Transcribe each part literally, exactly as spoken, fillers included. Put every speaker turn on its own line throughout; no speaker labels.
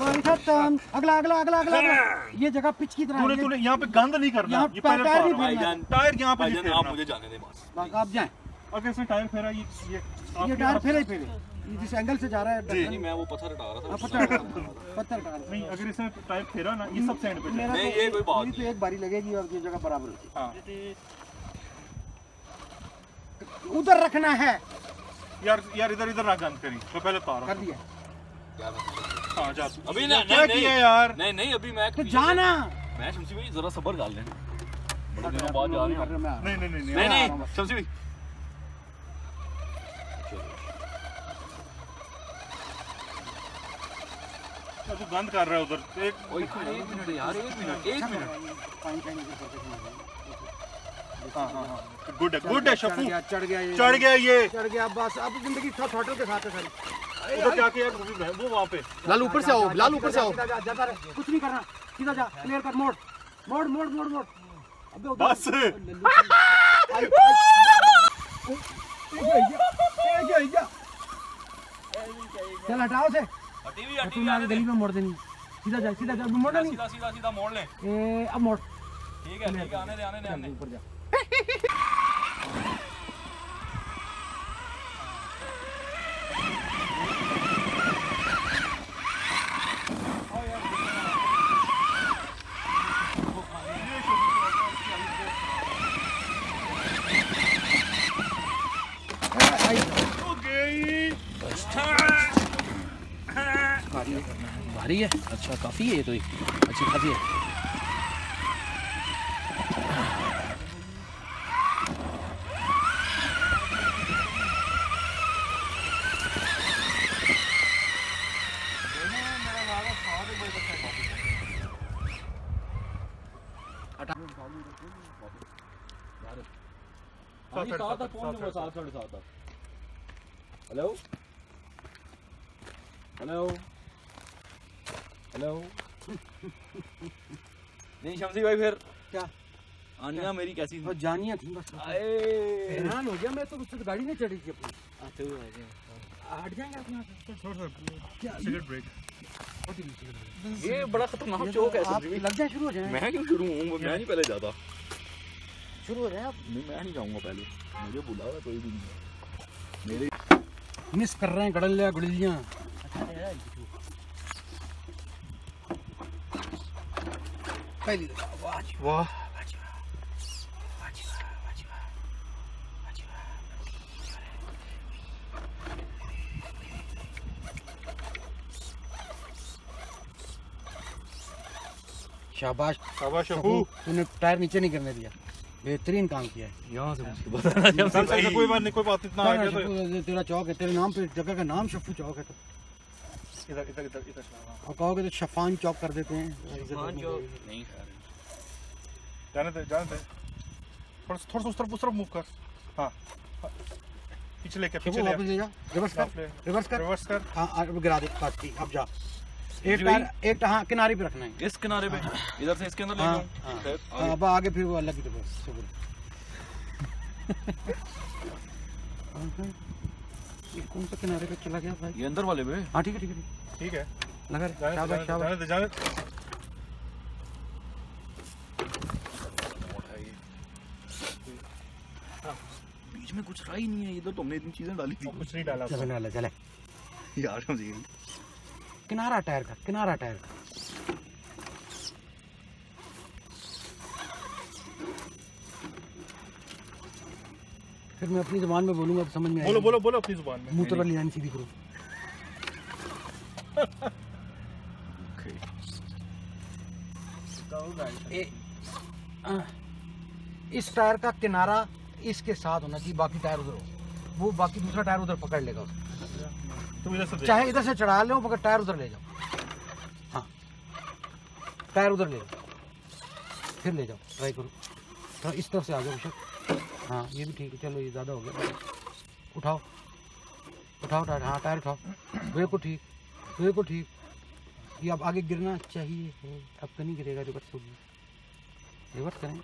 खत्म। अगला अगला अगला अगला ये जगह पिच की तरह
तूने तूने यहाँ पे गंद नहीं करना,
यहाँ
ये पहले
टायर नहीं
भाईजान
फेरना।
टायर यहाँ पे नहीं
आप
फेरना।
मुझे जाने दें बस।
बस आप जाएं।
अगर इसने टायर फेरा ये ये
ये टायर फेरे ही फेरे जिस एंगल से जा रहा है।
नहीं मैं वो पत्थर हटा रहा था।
पत्थर पत्थर हटा रहा
नहीं, अगर इसने टायर फेरा ना ये सब सैंड पे जाएगा।
नहीं ये कोई बात
तो एक बारी लगेगी और ये जगह बराबर होगी।
हाँ
उधर रखना है
यार यार इधर इधर ना गंद करी तो पहले तार
कर दिया।
हाँ जा
अभी ना
क्या
नहीं
किया यार।
नहीं नहीं अभी मैं
तो जाना।
मैं शमसी भाई जरा सब्र कर लें, बड़े दिनों बाद जा रहे हैं।
नहीं नहीं नहीं
नहीं नहीं शमसी भाई
तू गंद कर रहा है उधर। एक
एक मिनट यार, एक मिनट एक मिनट।
हाँ हाँ हाँ गुड है गुड है शफू।
चढ़ गया ये
चढ़ गया ये
चढ़ गया। बस अब जिंदगी सब होटल के साथ है सारी।
उधर जाके यार वो वहाँ पे
लाल ऊपर से आओ, लाल ऊपर से आओ।
जाता रहे, कुछ नहीं करना, सीधा जा। क्लियर कर। मोड़ मोड़ मोड़ मोड़ मोड़। अबे उधर
बस
चल हटाओ से।
हटी हुई हटी
तुम आगे गली में मोड़ देनी। सीधा जा सीधा जा। मोड़ नहीं।
सीधा सीधा सीधा मोड़ ले।
ए अब मोड़।
ठीक है ठीक है, आने दे आने दे आने दे।
ऊपर जा।
भारी है। अच्छा काफी है ये तो, अच्छी खासी है। हेलो हेलो हेलो नहीं शमसी भाई फिर
क्या
आनिया मेरी कैसी थी?
और जानिया थी बस। हैरान हो गया मैं तो, उससे गाड़ी नहीं चढ़ी थी अपनी।
आते हुए
हट जाएंगे अपना क्या
सिगरेट ब्रेक।
ये बड़ा खतरनाक चौक है।
आप लग जाए शुरू हो जाए।
मैं क्यों शुरू हूँ? मैं नहीं पहले जाता।
शुरू हो जाए आप।
नहीं मैं नहीं जाऊंगा पहले, मुझे बुलावा कोई भी नहीं। मेरे
मिस कर रहे हैं गड़लिया गुड़लियाँ। पहली
वाह
शाबाश
शाबाश शफू।
तूने टायर नीचे नहीं करने दिया, बेहतरीन काम किया है।
यहाँ से मुझे बताना
कोई बात नहीं, कोई बात इतना आ गया तो
तेरा चौक है, तेरे नाम पे जगह का नाम शफू चौक है। तो
इधर इधर इधर इधर
और कहोगे तो शफान चौक कर देते हैं।
नहीं
जाने दे जाने दे। थोड़ा थोड़ा उस तरफ उस तरफ मूव कर। हाँ पीछे लेके पीछे ले
वापस ले जा। रिवर्स कर रिवर्स कर
रिवर्स कर।
हाँ अब गिरा दे बात की। अब जा एक टायर एक हाँ किनारे पे रखना है।
इस किनारे पे इधर से इसके अंदर ले
हाँ,
जाऊं।
हाँ, अब आगे फिर वो अलग की तरफ। ये कौन सा किनारे पे चला गया भाई?
ये अंदर वाले पे।
हाँ ठीक है ठीक है
ठीक है
लगा रे। शाबाश शाबाश।
जाने दे जाने दे।
बीच में कुछ रहा ही नहीं है, इधर तुमने इतनी चीजें डाली थी।
कुछ नहीं डाला।
चले चले चले
यार समझिए
किनारा टायर का किनारा टायर का। फिर मैं अपनी जुबान में बोलूंगा, समझ में आएगा।
बोलो बोलो बोलो अपनी जुबान में।
मुंह तरह ले जानी सीधी करो। ए, आ, इस टायर का किनारा इसके साथ होना चाहिए, बाकी टायर उधर हो। वो बाकी दूसरा टायर उधर पकड़ लेगा उसको।
तुम इधर से
चाहे इधर से चढ़ा लो मगर टायर उधर ले जाओ। हाँ टायर उधर ले जाओ, फिर ले जाओ। ट्राई करो थोड़ा इस तरफ से आ जाओ विशाल। हाँ ये भी ठीक है। चलो ये ज़्यादा हो गया। उठाओ उठाओ टायर। हाँ टायर उठाओ। बिल्कुल ठीक बिल्कुल ठीक। ये अब आगे गिरना चाहिए है। अब तो नहीं गिरेगा। रिवर्स होगी। रिवर्स करें।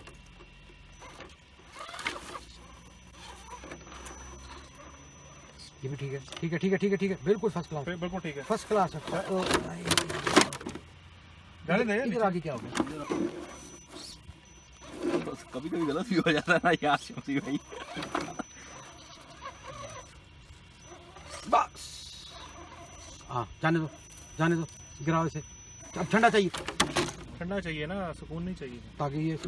ये भी ठीक है ठीक है ठीक है ठीक है ठीक है बिल्कुल फर्स्ट क्लास।
बिल्कुल ठीक है
फर्स्ट क्लास है।
जाने दे
इधर आगे क्या हो गया?
कभी कभी गलत भी हो जाता है ना यार शमसी भाई।
बस हाँ जाने दो जाने दो, गिराओ इसे। अब ठंडा चाहिए,
ठंडा चाहिए ना, सुकून नहीं चाहिए
ताकि ये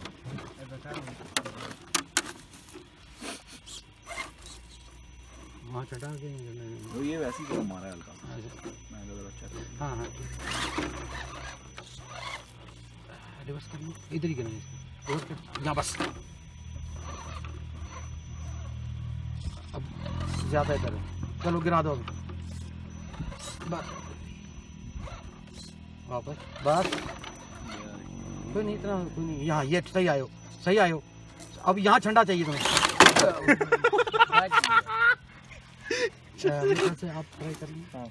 वहाँ चढ़ा के
वो ये वैसे ही मारा है हल्का। मैं तो अच्छा
हाँ हाँ रिवर्स करना, इधर ही करना है इसको, रिवर्स कर यहाँ बस। अब ज़्यादा इधर है, चलो गिरा दो अभी बस वापस बस। कोई नहीं इतना, कोई नहीं, यहाँ ये सही आयो सही आयो। अब यहाँ ठंडा चाहिए तुम्हें। से आप ट्राई कर लीजिए। हाँ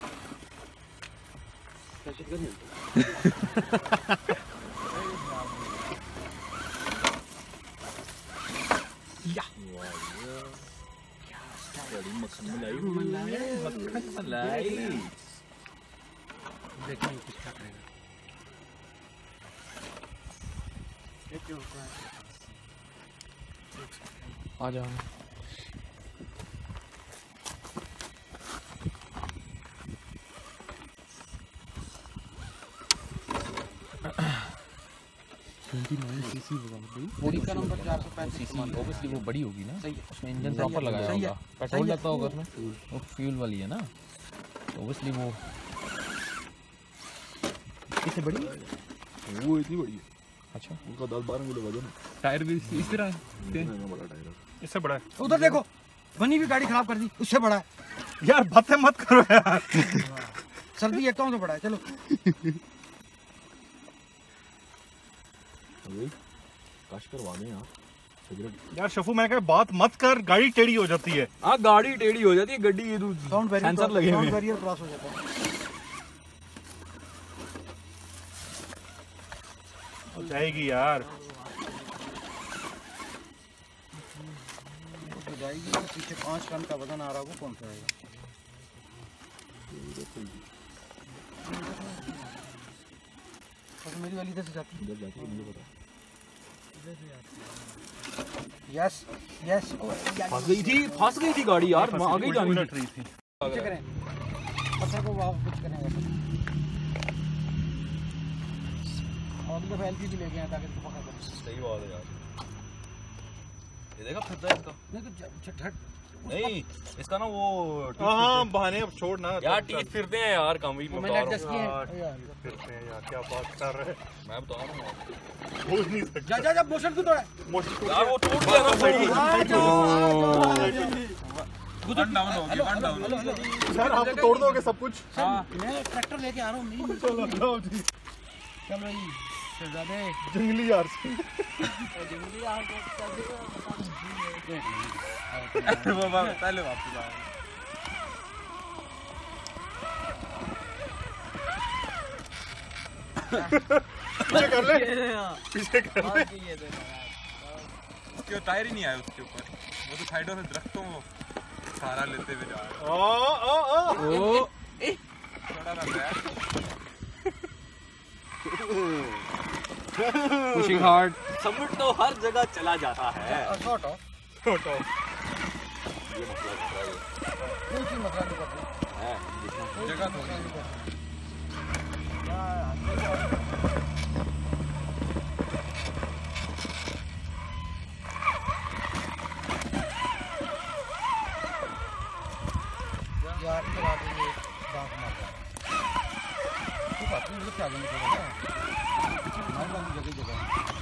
मक्खन मलाई मक्खन मलाई
देखिए किसका करेगा।
आ जाओ
बॉडी का नंबर चार सौ पैंतीस
सीसी ऑब्वियसली वो बड़ी होगी ना,
सही है,
उसमें इंजन
सही
प्रॉपर
है,
लगाया
सही है,
होगा।
सही
पेट्रोल
है।
लगता होगा उसमें, वो फ्यूल वाली है ना, तो ऑब्वियसली वो इससे बड़ी है।
वो इतनी बड़ी है।
अच्छा
उनका दस बारह किलो वजन है।
टायर भी इस तरह है,
बड़ा टायर है।
इससे बड़ा है।
उधर देखो बनी भी गाड़ी खराब कर दी, उससे बड़ा है
यार बातें मत करो यार।
सर्दी एक कौन सा बड़ा है। चलो
काश करवा दें यार सिगरेट।
यार शफू मैंने कहा बात मत कर, गाड़ी टेढ़ी हो जाती है।
हाँ गाड़ी टेढ़ी हो जाती है, गड्डी ये
साउंड
सेंसर लगे हुए हैं।
बैरियर क्रॉस हो जाता है।
हो जाएगी यार।
जाएगी तो पीछे पाँच टन का वजन आ रहा होगा, कौन सा आएगा। तो मेरी वाली इधर से जाती है।
इधर जाती है मुझे पता है।
यस यस
फंस गई थी फंस गई थी गाड़ी यार, आगे ही जानी थी।
रही थी।
पीछे करें पत्थर को वापस करेंगे और मतलब एलपी भी लेके आए ताकि इसको पकड़ करें।
सही बात है यार। ये देखा फिरता है इसका।
नहीं तो झट
नहीं इसका ना वो
हाँ बहाने अब छोड़ ना
यार टीथ फिरते हैं यार कम ही।
मैंने एडजस्ट किए
यार,
हैं यार।
फिरते हैं यार, क्या बात कर रहे हैं।
मैं बता रहा हूँ आपको।
बोल नहीं सकते
जा जा जा मोशन क्यों तोड़ा है?
मोशन टूट
यार वो टूट गया ना सही।
वन
डाउन हो गया, वन डाउन।
सर आप तोड़ दोगे सब कुछ।
मैं ट्रैक्टर लेके आ रहा हूँ। नहीं
चलो लो जी।
चलो जी शहजादे
जंगली यार
जंगली यार को कर देगा
वो बात पहले वापस आ
पीछे कर ले, पीछे कर ले।
उसके टायर ही नहीं आए उसके ऊपर, वो तो साइडों से दरख्तों को सहारा लेते हुए जा रहे
ओ ओ ओ
हैं। थोड़ा लग रहा है।
Pushing hard.
समिट तो हर जगह चला जाता है।
शॉट ऑफ
छोटो
ये मसला है
कोई चीज मसला नहीं करती
जगह थोड़ी
यार के बाद ये दांत मार रहा है। तो बात नहीं मुझे क्या करना पड़ेगा हमारे पास जगह जगह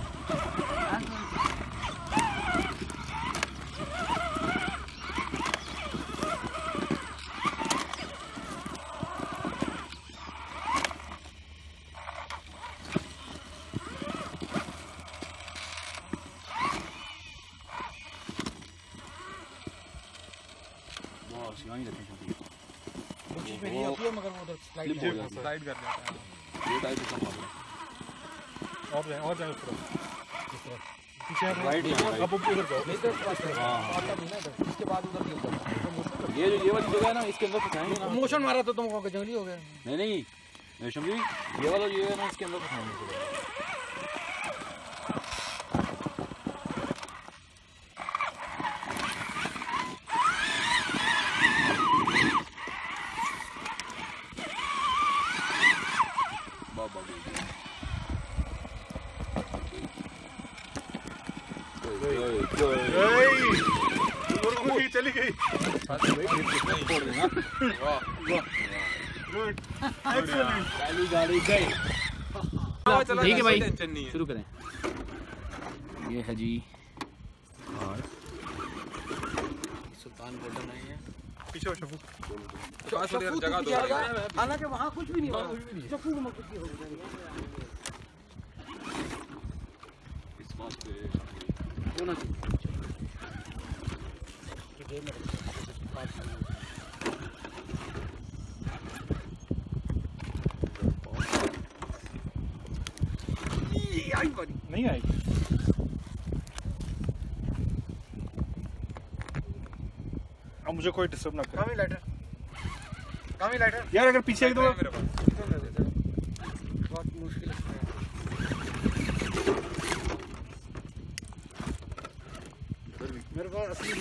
कोशिश मेरी ये होती है मगर वो उधर स्लाइड हो जाता है।
स्लाइड कर जाता है।
ये टाइप का मार
और जाए और जाए उस तरफ पीछे
राइट
अब अब उधर जाओ।
नहीं तो क्रॉस करेगा आता नहीं ना इधर, इसके बाद उधर क्यों करना।
ये जो ये वाली जगह है ना इसके अंदर तो जाएंगे ना।
मोशन मारा तो तुम कहोगे जंगली हो गए।
नहीं नहीं रेशम जी ये वाला ये है ना इसके अंदर कुछ नहीं है।
चली गई।
ठीक है भाई, शुरू करें। ये है जी
सुल्तान गोल्डन आई है।
पीछे शफू
जगह दो।
हालांकि वहाँ कुछ भी नहीं हुआ, शफू को मत कुछ हो
इस बात पे
होना चाहिए।
नहीं आई। अब मुझे कोई डिस्टर्ब ना करे।
कामी लाइटर, कामी लाइटर
यार अगर पीछे एक दो
मेरे पास
बहुत मुश्किल है। मेरे पास असली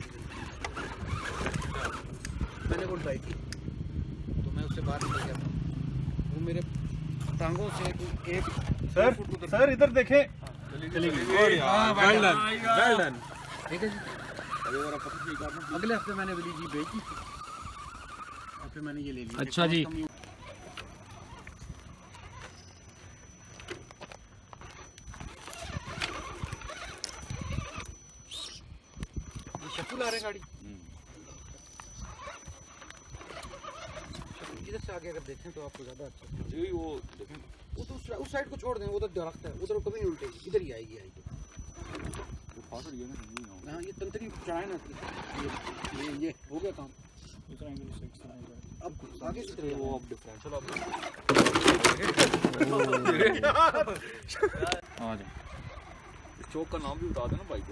मैंने वो ट्राई की तो मैं उससे बाहर निकल गया था। वो मेरे टांगों से एक
सर सर इधर देखें।
चली गई। Well done well done.
ठीक है जी। अगले हफ्ते मैंने वाली जी बेची और फिर मैंने ये ले ली।
अच्छा जी।
शफू ला रहे गाड़ी। इधर से आगे अगर देखें तो आपको ज्यादा अच्छा
जी वो देखें
वो तो उस, उस साइड को छोड़ दें, उधर दरख्त है, उधर कभी नहीं उल्टेगी, इधर ही आएगी आएगी।
वो फाड़ दिया ना
हाँ ये तंत्री चढ़ाए ना, ये ये ये हो गया काम। अब आगे की तरफ
वो अब डिफरेंशियल अब
आ जाओ।
इस चौक का नाम भी बता देना भाई को।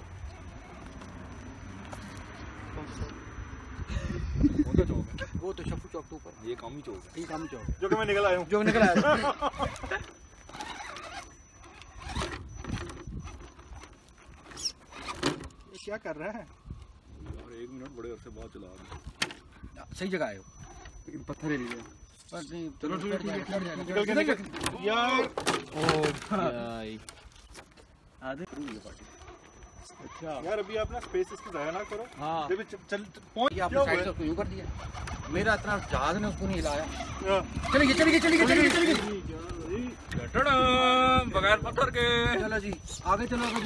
कौन सा चौक है?
वो तो शफू चौक के ऊपर,
ये कामी चौक है।
ये काम चौक
जो कि मैं निकल आया हूँ।
जो निकल आया।
ये क्या कर रहा है?
यार एक मिनट बड़े अरसे बाद चला रहा
सही जगह आए हो, लेकिन पत्थर ही नहीं बस नहीं।
चलो ठीक है निकल के निकल यार।
ओ भाई
आधे
अच्छा यार अभी आप ना स्पेस इसकी जाया ना करो।
हाँ
जब चल, चल पहुंच
ये आपने साइड से उसको यूं कर दिया, मेरा इतना जहाज ने उसको नहीं हिलाया।
हाँ।
चली गई चली गई चली गई चली गई चली गई।
बगैर पत्थर के।
चलो जी आगे चलो आगे जी।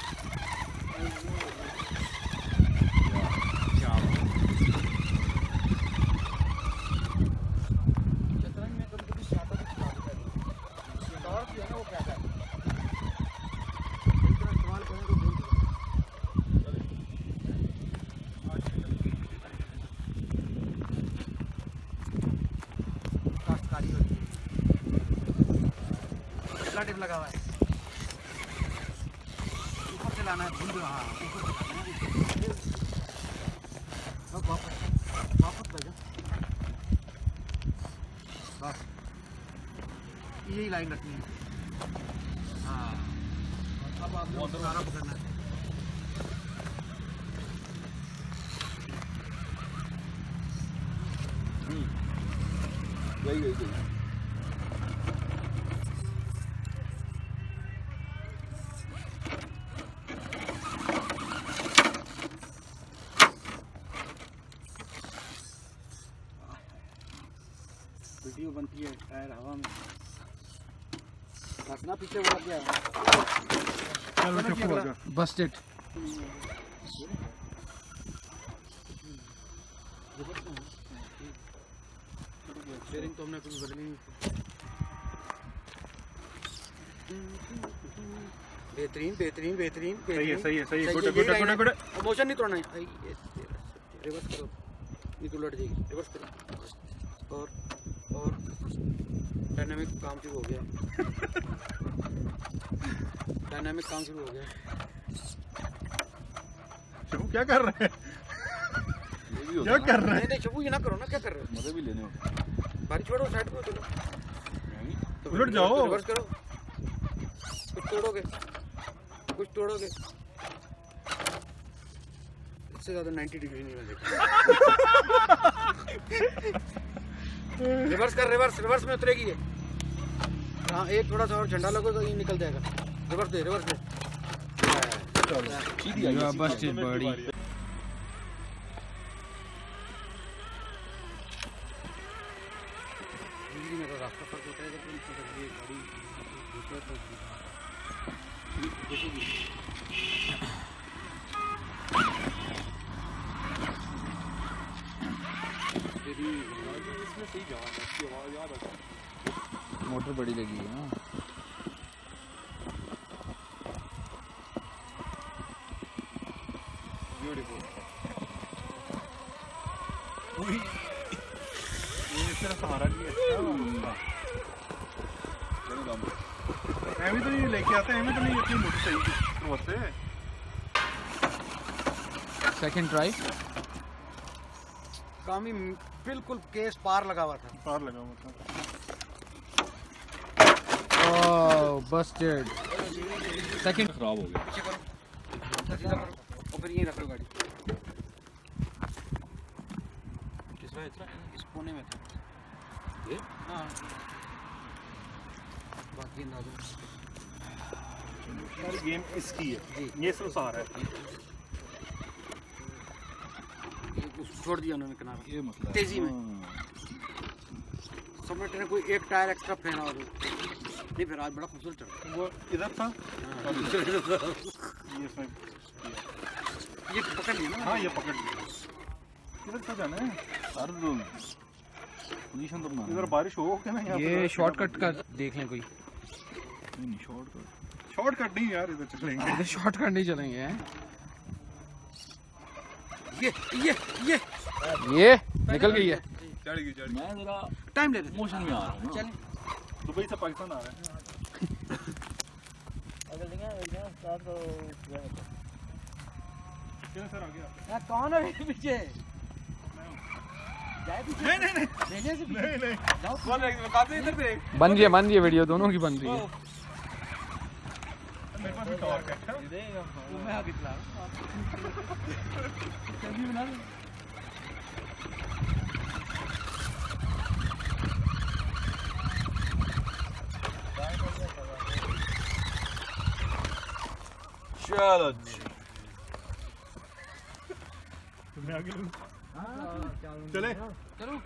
शतरंज में कभी कभी शाटा भी खिला देता है, दौर की है ना वो क्या है, इतना इस्तेमाल करें तो भूल जाएं। काश्तकारी होती है, कितना टिप लगा हुआ है, ऊपर से लाना है, भूल गया। हाँ ऊपर से लाना है, अब वापस वापस भेजो बस, यही लाइन रखनी है। हाँ अब आप लोग सारा पकड़ना है।
गई गई गई।
वीडियो बनती है टायर हवा में हंसना पीछे हुआ क्या है।
चलो शफू आ जा।
बस्टेड।
शेयरिंग तो हमने कुछ बदली नहीं। बेहतरीन बेहतरीन बेहतरीन
सही है सही है सही है। गुड
ये
गुड
लाइन
गुड
है।
गुड।
मोशन नहीं तोड़ना है। आई, ये रिवर्स करो, नहीं तो उलट जाएगी। रिवर्स करो और और डायनामिक काम शुरू हो गया। डायनामिक काम शुरू हो गया।
शफू क्या कर रहे हैं?
ये भी होता
क्या
है
कर रहे हैं?
नहीं नहीं शबू ये ना करो ना, क्या कर रहे हो?
मजे भी लेने होते हैं।
बारी छोड़ो साइड को चलो।
उलट जाओ।
रिवर्स करो, कुछ तोड़ोगे, कुछ तोड़ोगे। इससे ज्यादा नाइन्टी डिग्री नहीं मैं देखा। रिवर्स कर, रिवर्स रिवर्स में उतरेगी ये। हाँ, एक थोड़ा सा और झंडा लगेगा ये निकल जाएगा। रिवर्स दे, रिवर्स दे।
सीधी आई है,
busted buddy.
जिंदगी में तो रास्ता फर्क होता है, लेकिन अगर ये गाड़ी दूसरा तो देखोगी। तेरी इसमें सही जवाब है, इसकी आवाज़ याद आता है।
मोटर बड़ी लगी है। हाँ।
ब्यूटीफुल।
ये सिर्फ सहारा नहीं है। एमी तो नहीं लेके आते, एमी तो नहीं इतनी मोटी सही शुरुआत से।
Second try.
कामी बिल्कुल केस पार लगा हुआ था।
पार लगा हुआ था।
ओह बस्टेड। सेकंड
खराब हो गया।
पीछे करो, सीधा करो और फिर यहीं रख लो गाड़ी।
किसमें इतना
इस कोने में था
ये?
हाँ, बाकी अंदाज़
सारी गेम इसकी है,
जी।
ये सिर्फ सहारा है।
ये उसको छोड़ दिया उन्होंने किनारा
ये मसला है।
तेजी में। सबमिट ने कोई एक टायर एक्स्ट्रा फेरा और नहीं, फिर आज बड़ा खूबसूरत चल रहा
वो इधर था,
है।
ये इसमें
ये पकड़ लिया ना।
हाँ ये पकड़ लिया। किधर से जाना है?
सर पोजीशन तो बना।
इधर बारिश हो के ना यहाँ
ये
पे
शॉर्टकट का देख लें कोई।
नहीं नहीं शॉर्टकट।
शॉर्टकट नहीं यार, इधर चलेंगे।
इधर शॉर्टकट नहीं चलेंगे हैं।
ये ये ये
ये निकल गई है।
चढ़ गई चढ़
मैं जरा
टाइम ले लेते
मोशन में आ रहा हूँ ना।
चल।
दुबई से पाकिस्तान आ रहा है। किधर सर आ गया?
कौन है पीछे? जाए पीछे।
नहीं नहीं नहीं
भेजे से पीछे।
नहीं नहीं।
जाओ।
काफी इधर पे
बन रही है, बन रही है वीडियो, दोनों की बन रही है।
मेरे पास भी टॉर्क है।
वो मैं आगे चला रहा हूँ। जल्दी बना लो।
चलो
मैं आगे लूँ। चले
चलो।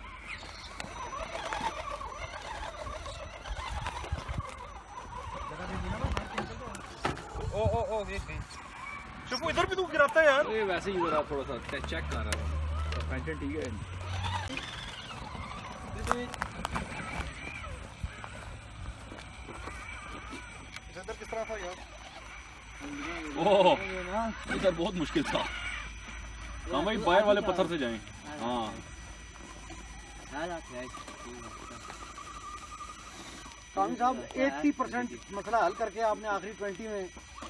ओ ओ ओ देख गई।
चुप, इधर भी तू गिराता है यार।
ये वैसे ही जरा थोड़ा सा चेक कर रहा था। पेंशन ठीक है।
इधर किस तरह था यार?
ओह इधर बहुत मुश्किल था। हाँ भाई बाहर वाले पत्थर से जाएं। हाँ
कामी साहब अस्सी परसेंट मसला हल करके आपने आखिरी ट्वेंटी में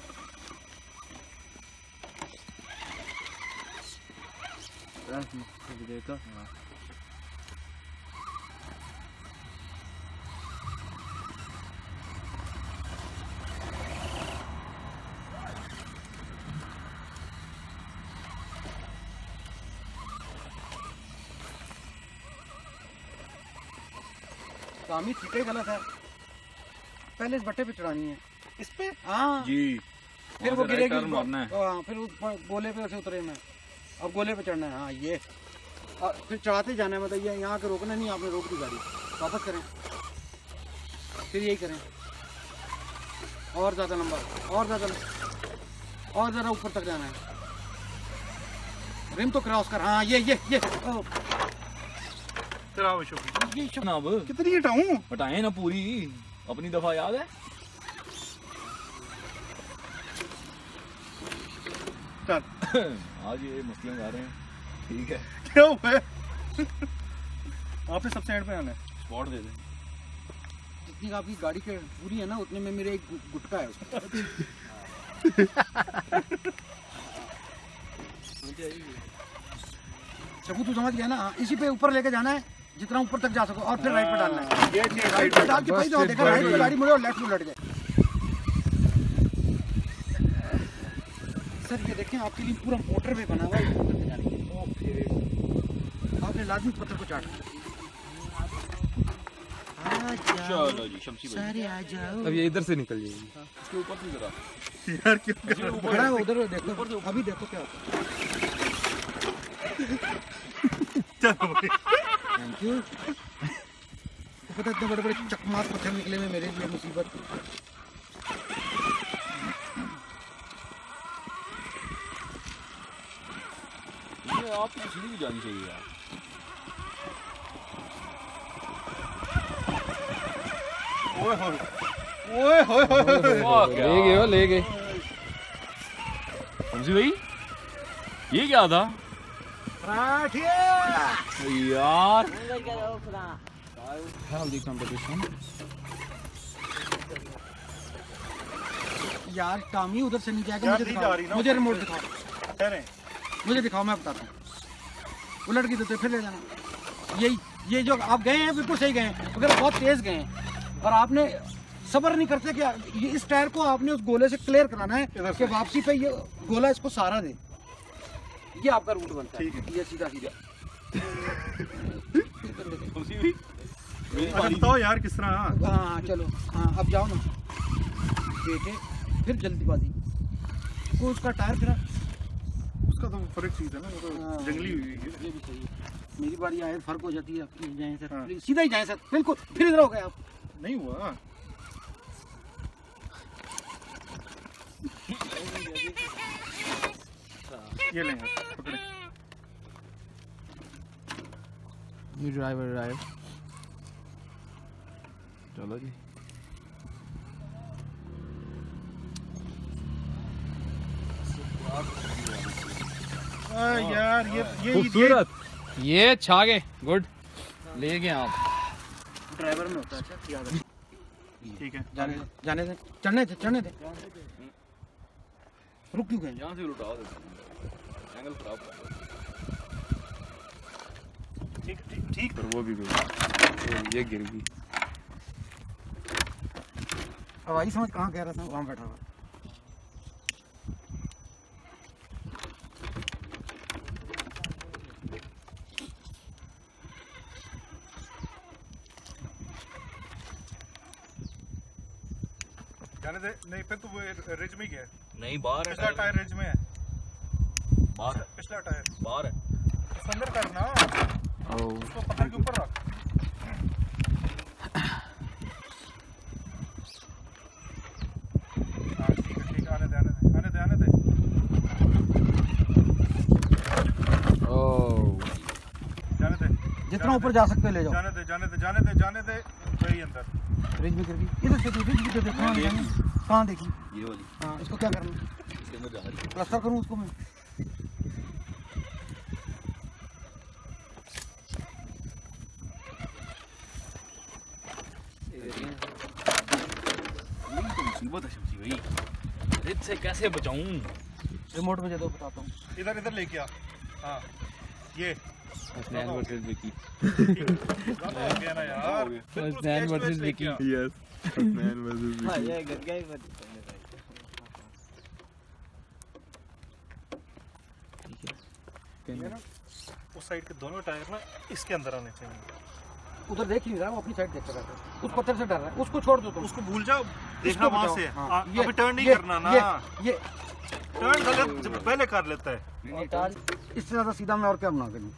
कामी सीटे गलत है। पहले इस बट्टे पे चढ़ानी है।
इस पे?
हाँ
जी।
फिर वो गिरेगी।
मारना है।
हाँ फिर उस गोले पे से उतरे मैं। अब गोले पे चढ़ना है। हाँ ये और फिर चढ़ाते जाना है। मतलब ये यहाँ के रोकना नहीं, आपने रोक दी गाड़ी, वापस करें, फिर यही करें। और ज़्यादा लंबा, और ज़्यादा, और ज़रा ऊपर तक जाना है। रिम तो क्रॉस कर। हाँ ये ये ये ओ,
चला वो शो।
ये शो-
ना अब
कितनी हटाऊं?
हटाए ना पूरी अपनी दफा याद है।
चल
आज ये मसले आ रहे हैं। ठीक है
क्या हुआ है? आपने सबसे एंड पे आना है।
स्पॉट दे दें।
जितनी आपकी गाड़ी के पूरी है ना उतने में मेरे एक गु- गुटका है उसमें। चकू तू समझ गया ना? हाँ, इसी पे ऊपर लेके जाना है। जितना ऊपर तक जा सको और फिर राइट पे डालना है।
ये चीज
राइट पे डाल के भाई दो, देखा राइट पे गाड़ी मुड़े और लेफ्ट में लट जाए। सर ये देखें आपके लिए पूरा मोटर में बना हुआ है, मोटर पे जाने के लिए। आपने लाजमी पत्थर को चाटना।
चलो जी शमसी भाई,
सारे आ जाओ।
अब ये इधर से निकल जाएगी।
इसके ऊपर से जरा
यार क्यों
खड़ा है उधर देखो, अभी देखो क्या होता है।
चलो भाई
थैंक यू। तो पता इतने बड़े बड़े चकमाक पत्थर निकले में मेरे लिए मुसीबत।
ये आपकी सीढ़ी भी जानी चाहिए यार।
ओए होए ओए होए होए
वाह, क्या
ले गए हो ले गए।
शमसी भाई ये क्या था यार?
Healthy competition.
यार टामी उधर से नहीं जाएगा।
यार
मुझे
नहीं
दिखाओ,
जा रही ना।
मुझे रिमोट दिखाओ,
ठहरे
मुझे दिखाओ, मैं बताता हूँ। उलट की देते फिर ले जाना। यही ये जो आप गए हैं बिल्कुल सही गए हैं, मगर बहुत तेज गए हैं और आपने सब्र नहीं करते कि ये इस टायर को आपने उस गोले से क्लियर कराना है कि वापसी पे ये गोला इसको सहारा दे। ये आपका रूट बनता है।
ठीक है।
ये सीधा सीधा।
शमसी भाई मेरी
अच्छा
बारी
बताओ यार किस तरह।
हाँ चलो, हाँ अब जाओ ना बेटे, फिर जल्दीबाजी को उसका टायर फिरा।
उसका तो फर्क चीज है ना, वो तो
हाँ।
जंगली हुई है।
ये भी सही है। मेरी बारी आए फर्क हो जाती है आपकी। जाएं सर
हाँ।
प्लीज, सीधा ही जाएं सर, बिल्कुल। फिर इधर हो गए आप।
नहीं हुआ ये लेंगे पकड़े।
New driver arrived. चलो जी।
आ, यार ये ये
खूबसूरत।
ये छा गए, गुड। ले गए आप।
ड्राइवर में होता है। अच्छा याद रखिए।
ठीक है
जाने दे, जाने दे, चढ़ने दे, चढ़ने दे। रुक क्यों गए?
यहाँ से लुटा देता हूँ, एंगल खराब कर दो।
ठीक ठीक ठीक
पर वो भी गई, ये गिर गई।
अब आई समझ कहाँ कह रहा था, वहाँ बैठा हुआ।
जाने दे। नहीं फिर तो वो रिज में गया।
नहीं बाहर है
पिछला
टायर,
टायर रिज में है।
बाहर है,
पिछला टायर
बाहर है।
उसको अंदर करना, उसको पत्थर के ऊपर रख। हाँ ठीक है ठीक है, आने दे आने दे आने दे आने दे।
ओह
जाने दे
जितना ऊपर जा सकते हो ले जाओ।
जाने दे जाने दे जाने दे जाने दे वही अंदर।
रिज में गिर गई। इधर से रिज भी देखो, कहाँ देखी, कहाँ देखी।
ये वाली
हाँ इसको क्या करना,
इसके अंदर जा रही है।
प्लास्टर करूँ उसको मैं?
यही तो मुसीबत है शमसी भाई, रिज से कैसे बचाऊं?
रिमोट में दे दो, बताता हूँ।
इधर इधर लेके आ। हाँ ये
हसनैन वर्सेस विकी।
ज़्यादा हो गया ना यार।
Hasnain versus Vicky. Yes Hasnain versus Vicky.
ये ना उस साइड के दोनों टायर ना इसके अंदर आने चाहिए।
उधर देख नहीं रहा, वो अपनी साइड देखता रहता है। उस पत्थर से डर रहा है, उसको छोड़ दो तुम।
उसको भूल जाओ, देखना
इसको
वहां
बचाओ।
से।
हाँ,
हाँ,
ये-
अभी टर्न नहीं
ये-
करना ना।
ये ये
टर्न गलत जब पहले कर लेता है।
इससे ज्यादा सीधा मैं और क्या बना करूँ?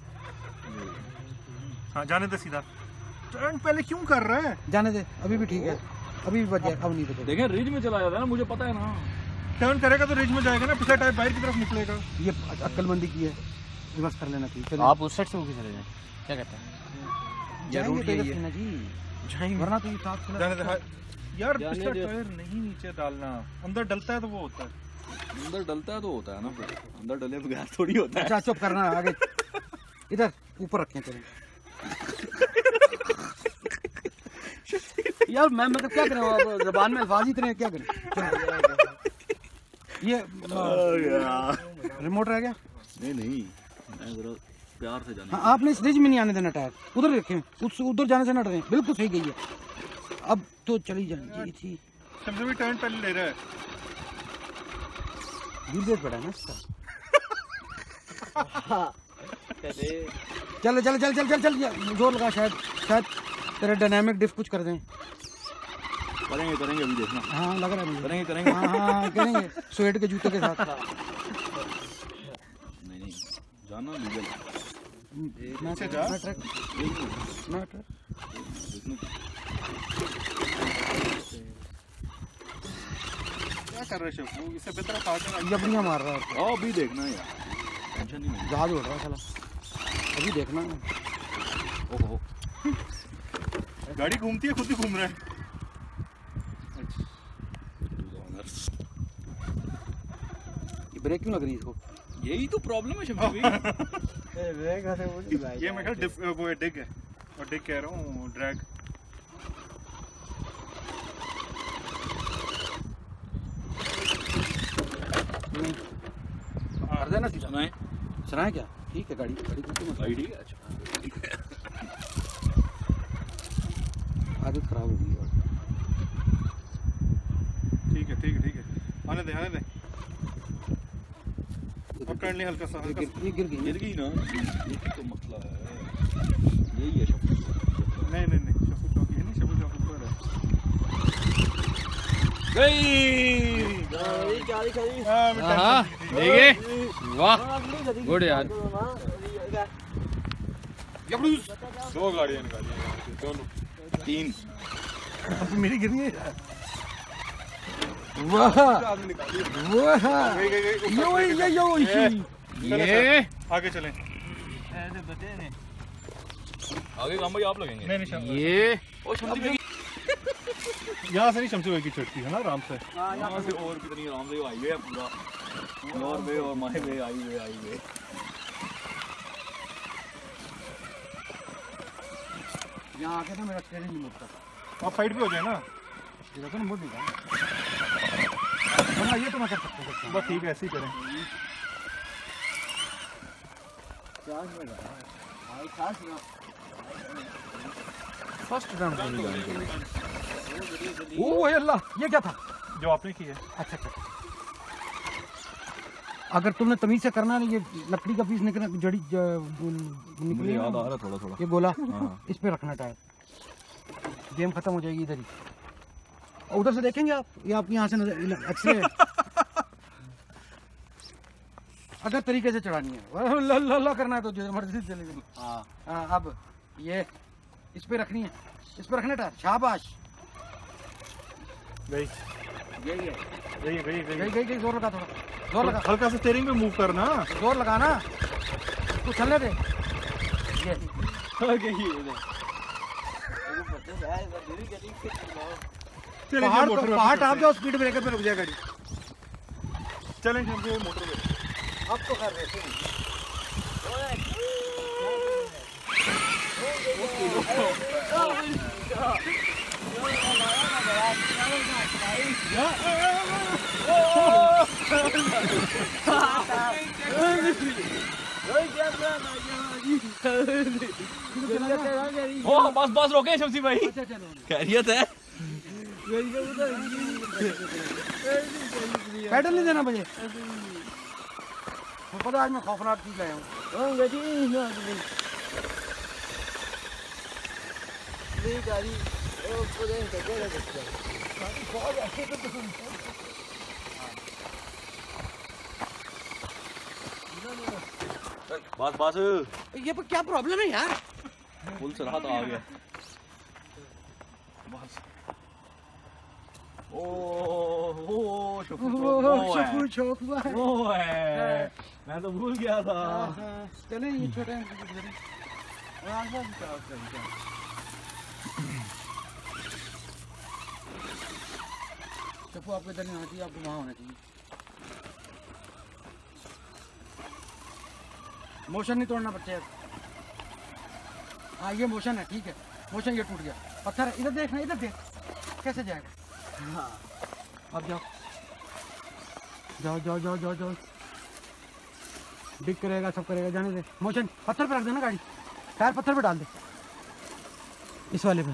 हाँ जाने दे सीधा। टर्न पहले क्यों कर रहा है?
जाने दे, अभी भी ठीक है, अभी भी बच गया, अब नहीं बचेगा।
देखें रिज में चला जाता है ना, मुझे पता है ना।
टर्न करेगा तो रिज में जाएगा ना, पिछला टायर बाहर की तरफ निकलेगा।
ये अक्लमंदी की है, रिवर्स कर लेना चाहिए। चलो
आप उस साइड से होके चले जाएं, क्या कहते हैं?
जाएंगे
रूट
तो
यही
इधर
है।
से ना जी,
जाएंगे
वरना तो ये साथ चला
जाने दे।
जाता
हाँ,
है।
यार
जाने
पिछला
दे।
टायर नहीं नीचे डालना, अंदर डलता है तो वो होता है।
अंदर डलता है तो होता है ना, फिर अंदर डले बगैर थोड़ी होता है।
अच्छा चुप करना, आगे इधर ऊपर रखें चलो। यार मैं मतलब क्या करें, अब जबान में अल्फाज ही इतने हैं, क्या करें? ये रिमोट रह गया।
नहीं नहीं, मैं जरा प्यार से जाने।
हाँ, आपने इस रिज में नहीं आने देना टायर, उधर रखें, उस उधर जाने से ना डरें, बिल्कुल सही गई है। अब तो चली जानी थी।
सबसे भी टर्न पहले ले रहा है,
वीडियो पड़ा है ना इसका। चल चल चल चल चल चल जोर लगा, शायद शायद तेरे डायनामिक डिफ कुछ कर दें।
करेंगे करेंगे अभी देखना।
हाँ लग रहा है मुझे।
करेंगे करेंगे
हाँ हाँ करेंगे, स्वेट के जूते के साथ।
नहीं नहीं जाना लीगल।
मैं
अच्छा, जा।
मैं ट्रक मैं ट्रक
क्या कर रहे हो वो, इससे बेहतर खा के ना-
जबड़ियाँ मार रहा है।
आओ अभी देखना यार, टेंशन नहीं है।
जहाज उड़ रहा है साला, अभी देखना।
ओहो
गाड़ी घूमती है, खुद ही घूम रहा है।
ये ब्रेक क्यों लग रही है इसको?
यही तो प्रॉब्लम है शम्मी भाई।
ये मैं कह डिफ वो है, डिग है, और डिग कह रहा हूँ ड्रैग।
कर देना सीधा।
नहीं
सुना है क्या? ठीक है, गाड़ी गाड़ी कुछ मत
गाड़ी ठीक है। अच्छा
आदत खराब हो गई है।
ठीक है ठीक है ठीक है, आने दे आने दे। अब टर्न ले हल्का सा,
ये
हल्का
गिर
सा।
ये गिर गई।
गिर गई ना, यही तो मसला है। यही है शम्मी।
नहीं नहीं नहीं, शफू चौकी है नहीं, शफू चौकी ऊपर है।
गई
हाँ, मैं टर्न
हाँ
कर दी थी।
देखे, वाह गुड यार।
दो गाड़ियाँ निकाली हैं यहाँ से, दोनों
तीन।
अब मेरी गिरनी है।
वाह
आदमी निकाली है।
वाह,
गई गई गई, ऊपर
यो
लेके
यो यो
ये।
ये
आगे चलें।
आगे काम भाई आप लगेंगे।
नहीं नहीं शम-
ये
ओ शम्मी भाई
यहाँ से नहीं, शमशे भाई की चढ़ती है ना आराम से।
यहाँ से और कितनी आराम से हाईवे है पूरा, योर वे और माय वे, हाईवे हाईवे।
यहाँ आके ना मेरा स्टीयरिंग नहीं मुड़ता।
आप साइड पे हो जाए ना,
ये तो मुड़ नहीं रहा। हाँ, ये तो मैं कर सकता हूँ।
बस ठीक है, ऐसे ही करें।
फर्स्ट राउंड में ओह अल्लाह, ये क्या था?
जो आपने की है।
अच्छा अच्छा, अगर तुमने तमीज से करना नहीं, ये लकड़ी का पीस निकला, जड़ी निकली
मुझे याद आ
ना,
रहा थोड़ा थोड़ा।
ये गोला,
हाँ।
इस पे रखना टायर। गेम खत्म हो जाएगी इधर ही। और उधर से देखेंगे आप, ये आपकी यहाँ से नजर एक्सरे है। अगर तरीके से चढ़ानी है, ला ला ला करना है तो जो मर्जी से चलेगी। हाँ हाँ, अब ये इस पे रखनी है, इस पे रखना टायर। शाबाश,
गई
यही है।
गई गई
गई
गई
गई गई, जोर लगा, थोड़ा जोर लगा,
हल्का सा स्टीयरिंग पे मूव करना।
जोर लगा ना, तू चलने दे। ये
चलें
पहाड़
मोटर
तो
पे
पहाड़
चलते
टाप
हैं।
जाओ, स्पीड ब्रेकर पे रुक जाए गाड़ी।
चलें शमशे मोटर पे।
अब तो कर रहे थे।
ओ बस बस रोके शम्सी भाई,
अच्छा चलो,
खैरियत है।
पैडल नहीं देना मुझे, पता आज मैं खौफनाक चीज लाया हूँ।
बस बस,
ये पर क्या प्रॉब्लम है यार?
फुल सरहा तो आ गया। बस ओ ओ शफू
ओह,
है,
शफू चौक हुआ है।
वो है, मैं तो भूल गया था।
चले ये छोटे शफू आपको इधर नहीं होना चाहिए, आपको वहाँ होना चाहिए। मोशन नहीं तोड़ना बच्चे। हाँ ये मोशन है, ठीक है, मोशन ये टूट गया। पत्थर है, इधर देखना, इधर देख कैसे जाएगा। हाँ अब जाओ जाओ जाओ जाओ जाओ जाओ डिग करेगा, सब करेगा, जाने दे। मोशन पत्थर पे रख देना गाड़ी, टायर पत्थर पे डाल दे, इस वाले पे।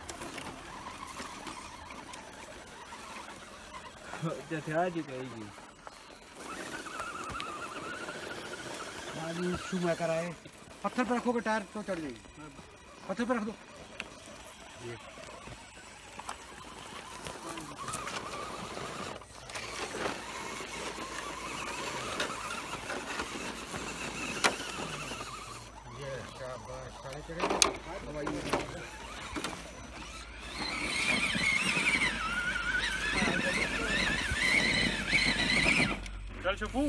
शू में कराए, पत्थर पे रखोगे टायर तो चढ़ जाएगी, पत्थर पे रख दो। ये
चल शफू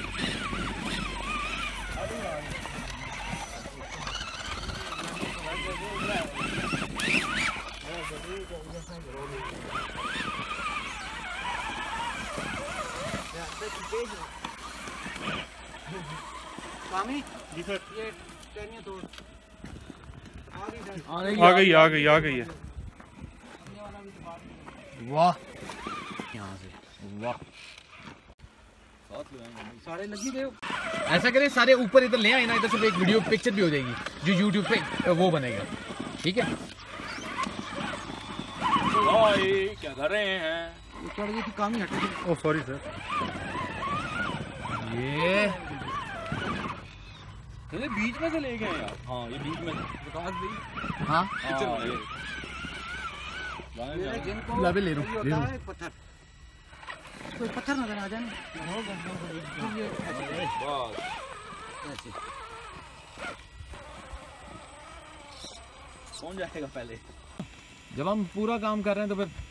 स्वामी
जी सर,
ये टहनियाँ तोड़,
आ गई आ गई आ गई है।
वाह, यहाँ से वाह,
सारे लगी गए।
ऐसा करें सारे ऊपर इधर ले आए ना, इधर सिर्फ एक वीडियो पिक्चर भी हो जाएगी जो यूट्यूब पे वो बनेगा, ठीक है।
भाई क्या कर रहे हैं?
ये चढ़ गई थी, काम ही हटे थे।
ओ सॉरी सर,
ये
ये बीच में से ले गए यार। हाँ ये बीच में विकास भी।
हाँ
हाँ, ये
मेरे जिनको
गुलाबी ले लूं,
ये
ले
होता
लूं।
है पत्थर, कोई पत्थर नजर आ जाए ना, तो ये
बस
ऐसे
कौन जाएगा पहले?
जब हम पूरा काम कर रहे हैं तो फिर